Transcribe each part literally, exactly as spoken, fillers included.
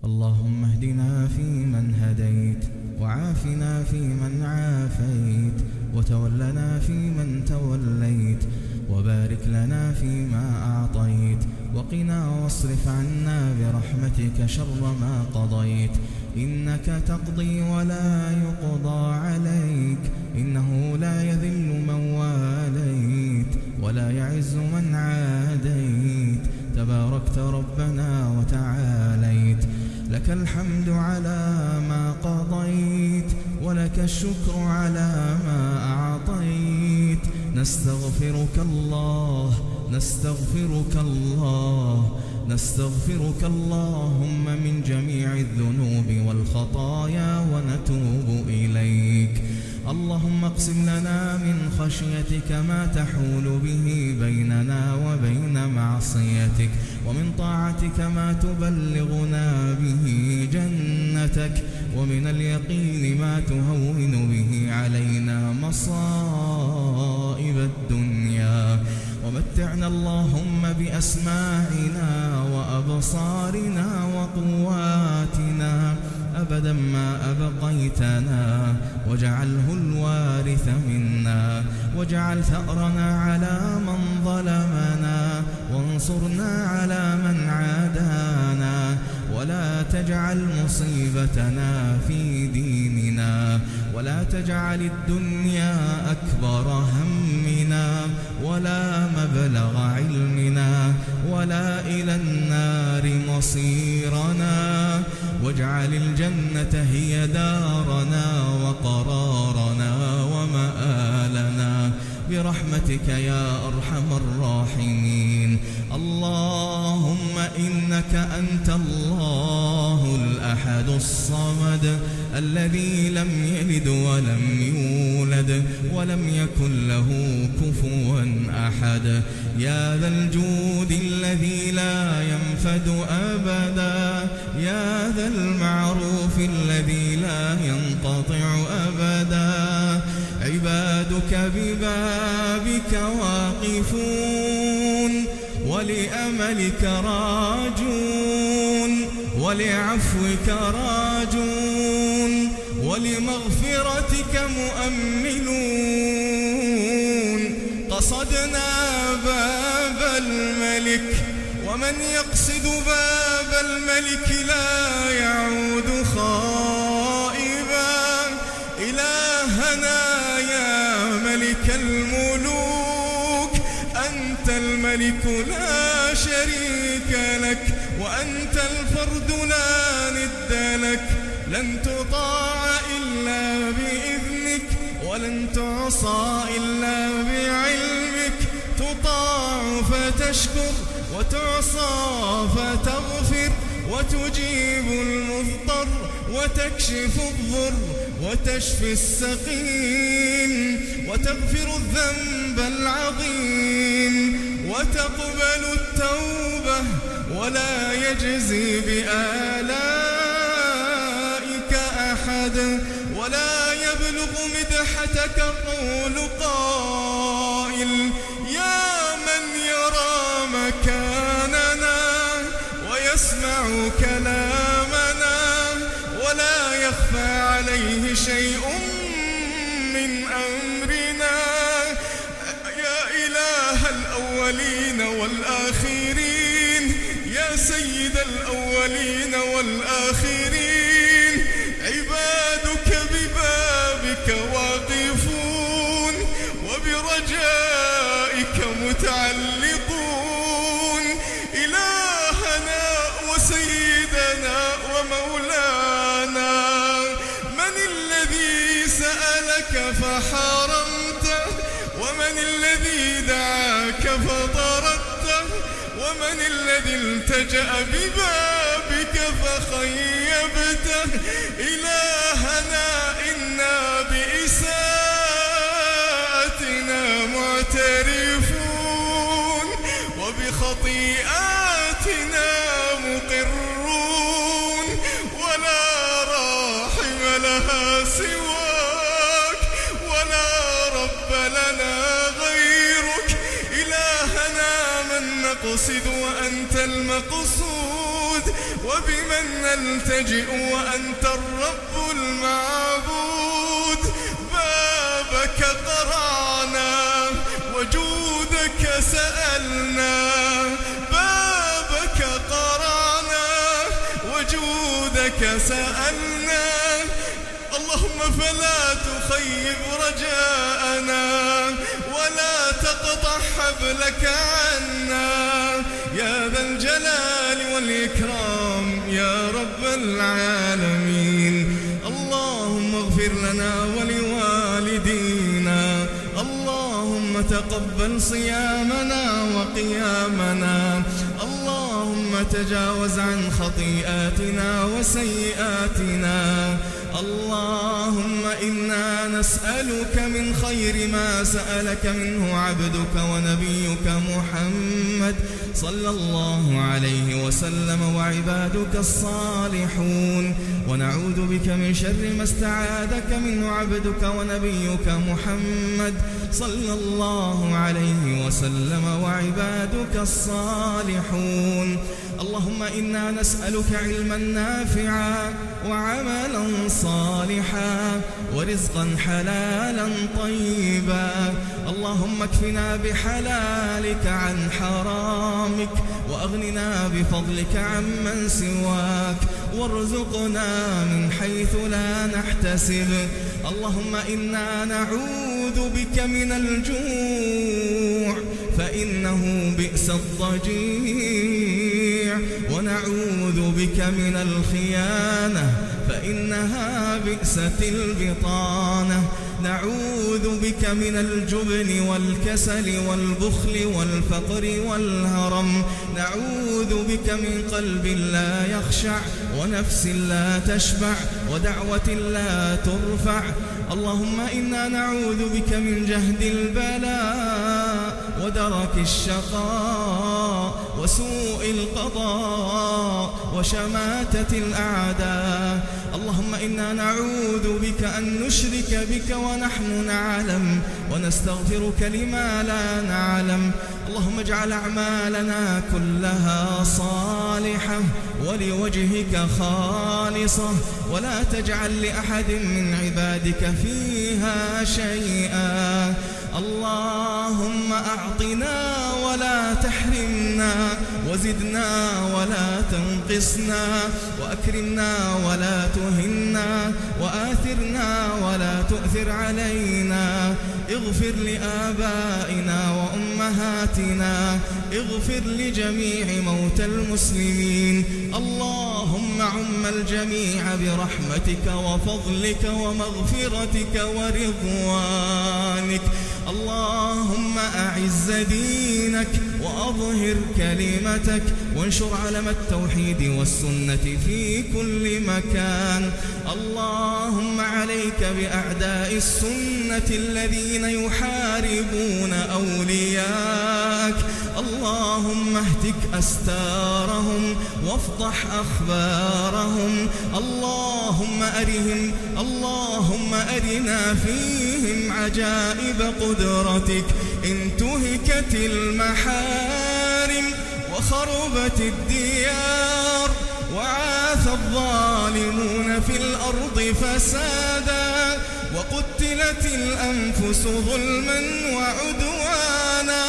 اللهم اهدنا فيمن هديت، وعافنا فيمن عافيت، وتولنا فيمن توليت، وبارك لنا فيما أعطيت، وقنا واصرف عنا برحمتك شر ما قضيت. إنك تقضي ولا يقضى عليك، إنه لا يذل من واليت ولا يعز من عاديت، تباركت ربنا وتعاليت. لك الحمد على ما قضيت، ولك الشكر على ما أعطيت. نستغفرك الله نستغفرك الله نستغفرك اللهم من جميع الذنوب والخطايا ونتوب إليك. اللهم اقسم لنا من خشيتك ما تحول به بيننا وبين معصيتك، ومن طاعتك ما تبلغنا به جنتك، ومن اليقين ما تهون به علينا مصائب الدنيا. ومتعنا اللهم بأسماعنا وأبصارنا وقواتنا أبدا ما أبقيتنا، واجعله الوارث منا، واجعل ثأرنا على من ظلمنا، وانصرنا على من عادانا، ولا تجعل مصيبتنا في ديننا، ولا تجعل الدنيا أكبر همنا، ولا مبلغ علمنا، ولا إلى النار مصيرنا، واجعل الجنة هي دارنا وقرارنا ومآلنا برحمتك يا أرحم الراحمين. اللهم إنك أنت الله الأحد الصمد الذي لم يلد ولم يولد ولم يكن له كفوا أحد، يا ذا الجود الذي لا ينفد أبدا، يا ذا المعروف الذي لا ينقطع أبدا. عبادك ببابك واقفون، ولأملك راجون، ولعفوك راجون، ولمغفرتك مؤملون. قصدنا باب الملك، ومن يقصد باب الملك لا يعود خائبا. إلهنا يا ملك الملوك، أنت الملك لا شريك لك، وأنت الفرد لا ند لك. لن تطاع إلا بإذنك، ولن تعصى إلا بعلمك. تطاع فتشكر، وتعصى فتغفر، وتجيب المضطر، وتكشف الضر، وتشفي السقيم، وتغفر الذنب العظيم، وتقبل التوبة، ولا يجزي بآلائك أحد، ولا يبلغ مدحتك قول قائل. يا من يرى مكاننا ويسمع كلامنا، ولا يخفى عليه شيء من أمرنا. يا إله الأولين والآخرين، يا سيد الأولين والآخرين، عبادك ببابك واقفون، وبرجائك متعلقون. إلهنا وسيدنا ومولانا، من الذي سألك فحرمته؟ ومن الذي دعاك فطردته؟ ومن الذي التجأ ببابك فخيبته؟ إلهنا إنا بإساءتنا معترفون، وبخطيئاتنا مقرون، ولا راحم لها سواك، ولا رب لنا غيرك. إلهنا من نقصد وأنت المقصود، وبمن نلتجئ وأنت الرب المعبود. بابك قرعنا وجودك سألنا، بابك قرعنا وجودك سألنا. اللهم فلا تخيب رجاءنا ولا تقطع حبلك عنا يا ذا الجلال والإكرام يا رب العالمين. اللهم اغفر لنا ولوالدينا، اللهم تقبل صيامنا وقيامنا، اللهم تجاوز عن خطيئاتنا وسيئاتنا. اللهم إنا نسألك من خير ما سألك منه عبدك ونبيك محمد صلى الله عليه وسلم وعبادك الصالحون، ونعوذ بك من شر ما استعاذك منه عبدك ونبيك محمد صلى الله عليه وسلم وعبادك الصالحون. اللهم إنا نسألك علما نافعا وعملا صالحا ورزقا حلالا طيبا. اللهم اكفنا بحلالك عن حرامك وأغننا بفضلك عمن سواك، وارزقنا من حيث لا نحتسب. اللهم إنا نعوذ بك من الجوع فإنه بئس الضجيع، ونعوذ بك من الخيانة فإنها بئست البطانة، نعوذ بك من الجبن والكسل والبخل والفقر والهرم، نعوذ بك من قلب لا يخشع ونفس لا تشبع ودعوة لا ترفع. اللهم إنا نعوذ بك من جهد البلاء ودرك الشقاء وسوء القضاء وشماتة الأعداء. اللهم إنا نعوذ بك أن نشرك بك ونحن نعلم ونستغفرك لما لا نعلم. اللهم اجعل أعمالنا كلها صالحة ولوجهك خالصة، ولا تجعل لأحد من عبادك فيها شيئا. اللهم أعطنا ولا تحرمنا، وزدنا ولا تنقصنا، وأكرمنا ولا تهنا، وآثرنا ولا تؤثر علينا. اغفر لآبائنا وأمهاتنا، اغفر لجميع موتى المسلمين. اللهم عم الجميع برحمتك وفضلك ومغفرتك ورضوانك. اللهم أعز دينك وأظهر كلمتك وانشر علم التوحيد والسنة في كل مكان. اللهم عليك بأعداء السنة الذين يحاربون أولياءك. اللهم اهتك أستارهم وافضح أخبارهم. اللهم أرهم اللهم أرنا فيهم عجائب قدرتك. انتهكت المحارم وخربت الديار وعاث الظالمون في الأرض فسادا، وقتلت الأنفس ظلما وعدوانا.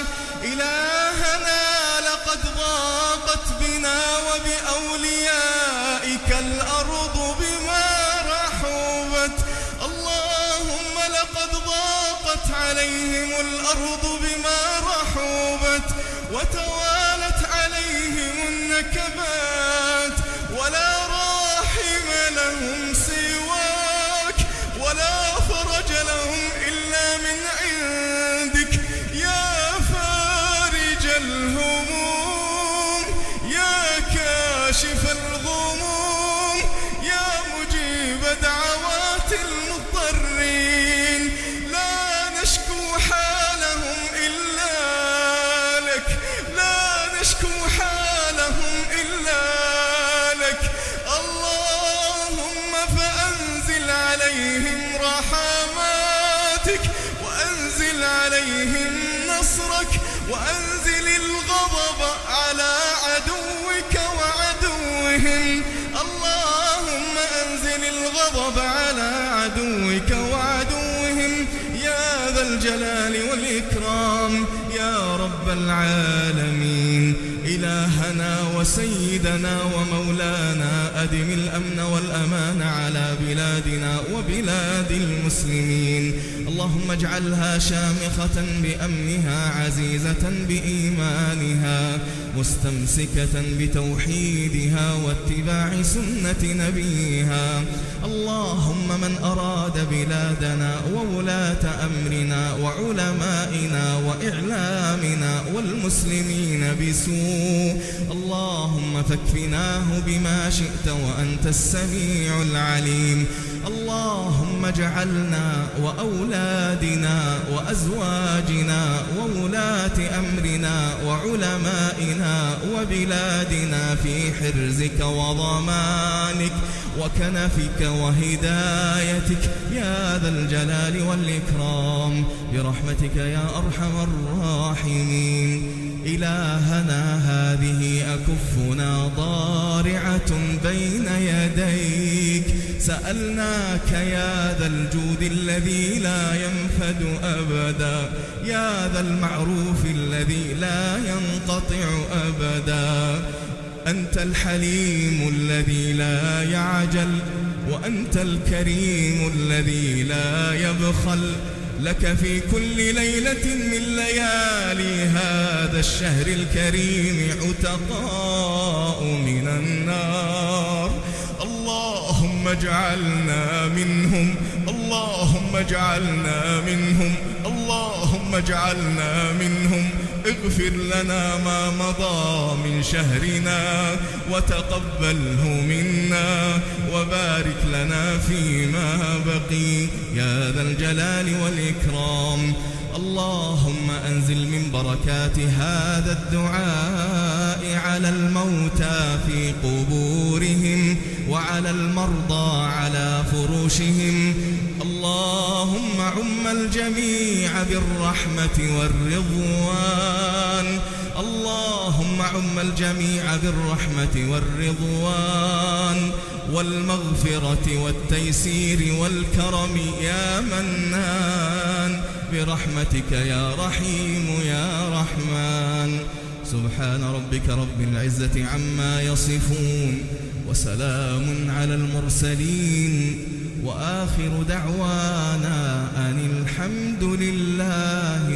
إلهنا لقد ضاقت بنا وبأوليائك الأرض بما رحبت. اللهم لقد ضاقت عليهم الأرض بما رحبت وتوالت عليهم النكبات، ولا راحم لهم سواك ولا فرج لهم إلا من عندك يا فارج الهموم، يا كاشف الغموم، يا مجيب دعوات المضطرين. لا نشكو حالهم إلا لك، لا نشكو حالهم إلا لك. اللهم فأنزل عليهم رحماتك، وأنزل عليهم وأنزل الغضب على عدوك وعدوهم. اللهم أنزل الغضب على عدوك وعدوهم يا ذا الجلال والإكرام يا رب العالمين. إلهنا وسيدنا ومولانا أدم الأمن والأمان على بلادنا وبلاد المسلمين. اللهم اجعلها شامخة بأمنها عزيزة بإيمانها مستمسكة بتوحيدها واتباع سنة نبيها. اللهم من أراد بلادنا وولاة أمرنا وعلمائنا وإعلامنا والمسلمين بسوء اللهم فاكفناه بما شئت وأنت السميع العليم. اللهم اجعلنا وأولادنا وأزواجنا وولاة أمرنا وعلمائنا وبلادنا في حرزك وضمانك وكنفك وهدايتك يا ذا الجلال والإكرام برحمتك يا أرحم الراحمين. إلهنا هذه أكفنا ضارعة بين يديك سألناك يا ذا الجود الذي لا ينفد أبدا يا ذا المعروف الذي لا ينقطع أبدا. أنت الحليم الذي لا يعجل وأنت الكريم الذي لا يبخل. لك في كل ليلة من ليالي هذا الشهر الكريم عتقاء من النار. اللهم اجعلنا منهم اللهم اجعلنا منهم اللهم اجعلنا منهم. اغفر لنا ما مضى من شهرنا وتقبله منا وبارك لنا فيما بقي يا ذا الجلال والإكرام. اللهم أنزل من بركات هذا الدعاء على الموتى في قبورهم وعلى المرضى على فروشهم. اللهم عم الجميع بالرحمة والرضوان اللهم عم الجميع بالرحمة والرضوان والمغفرة والتيسير والكرم يا منان برحمتك يا رحيم يا رحمن. سبحان ربك رب العزة عما يصفون وسلام على المرسلين وآخر دعوانا أن الحمد لله